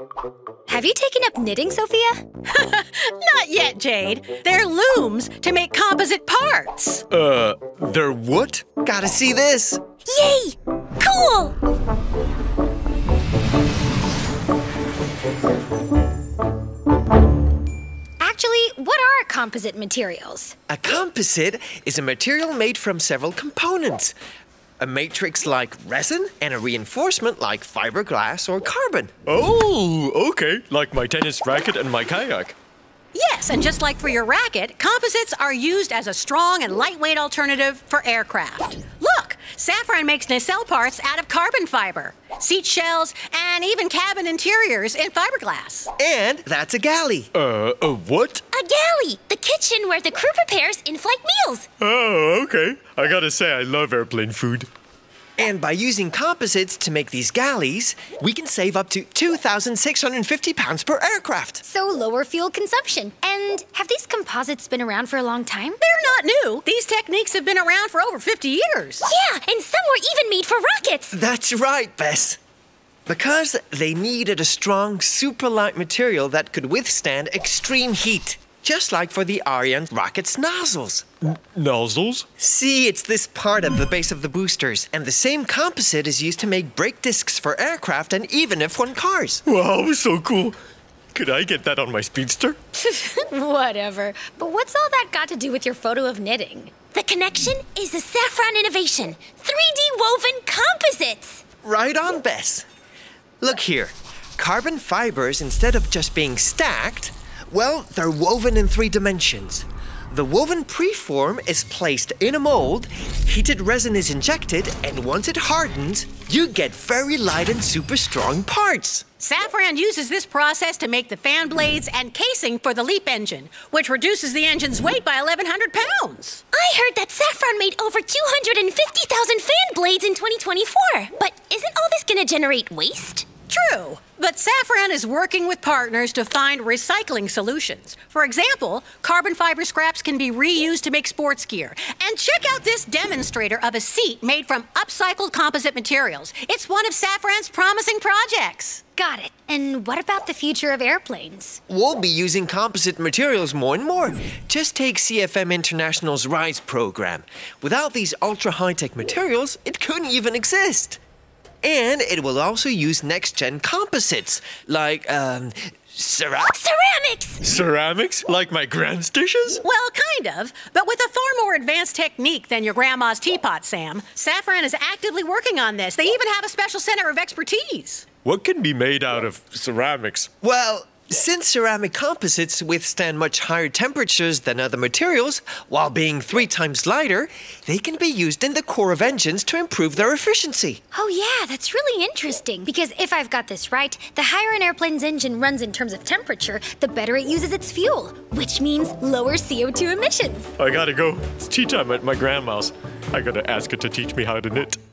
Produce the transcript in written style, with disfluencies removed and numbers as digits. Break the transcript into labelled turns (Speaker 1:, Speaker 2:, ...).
Speaker 1: Have you taken up knitting, Sophia?
Speaker 2: Not yet, Jade. They're looms to make composite parts.
Speaker 3: They're what? Gotta see this.
Speaker 1: Yay! Cool! Actually, what are composite materials?
Speaker 3: A composite is a material made from several components. A matrix like resin and a reinforcement like fiberglass or carbon.
Speaker 4: Oh, okay. Like my tennis racket and my kayak.
Speaker 2: Yes, and just like for your racket, composites are used as a strong and lightweight alternative for aircraft. Look, Safran makes nacelle parts out of carbon fiber, seat shells, and even cabin interiors in fiberglass.
Speaker 3: And that's a galley.
Speaker 4: A what?
Speaker 1: A galley! The kitchen where the crew prepares in-flight meals.
Speaker 4: Oh, okay. I gotta say, I love airplane food.
Speaker 3: And by using composites to make these galleys, we can save up to 2,650 pounds per aircraft.
Speaker 1: So lower fuel consumption. And have these composites been around for a long time?
Speaker 2: They're not new. These techniques have been around for over 50 years.
Speaker 1: Yeah, and some were even made for rockets.
Speaker 3: That's right, Bess. Because they needed a strong, super light material that could withstand extreme heat. Just like for the Ariane rocket's nozzles.
Speaker 4: Nozzles?
Speaker 3: See, it's this part at the base of the boosters. And the same composite is used to make brake discs for aircraft and even F1 cars.
Speaker 4: Wow, so cool. Could I get that on my Speedster?
Speaker 1: Whatever. But what's all that got to do with your photo of knitting? The connection is the Safran innovation. 3D woven composites.
Speaker 3: Right on, Bess. Look here. Carbon fibers, instead of just being stacked, well, they're woven in 3 dimensions. The woven preform is placed in a mold, heated resin is injected, and once it hardens, you get very light and super strong parts.
Speaker 2: Safran uses this process to make the fan blades and casing for the LEAP engine, which reduces the engine's weight by 1,100 pounds.
Speaker 1: I heard that Safran made over 250,000 fan blades in 2024. But isn't all this gonna generate waste?
Speaker 2: True, but Safran is working with partners to find recycling solutions. For example, carbon fiber scraps can be reused to make sports gear. And check out this demonstrator of a seat made from upcycled composite materials. It's one of Safran's promising projects.
Speaker 1: Got it. And what about the future of airplanes?
Speaker 3: We'll be using composite materials more and more. Just take CFM International's RISE program. Without these ultra-high-tech materials, it couldn't even exist. And it will also use next-gen composites, like, ceramics?
Speaker 4: Ceramics? Like my grand's dishes?
Speaker 2: Well, kind of, but with a far more advanced technique than your grandma's teapot, Sam. Safran is actively working on this. They even have a special center of expertise.
Speaker 4: What can be made out of ceramics?
Speaker 3: Well, since ceramic composites withstand much higher temperatures than other materials, while being 3 times lighter, they can be used in the core of engines to improve their efficiency.
Speaker 1: Oh yeah, that's really interesting. Because if I've got this right, the higher an airplane's engine runs in terms of temperature, the better it uses its fuel, which means lower CO2 emissions.
Speaker 4: I gotta go. It's tea time at my grandma's. I gotta ask her to teach me how to knit.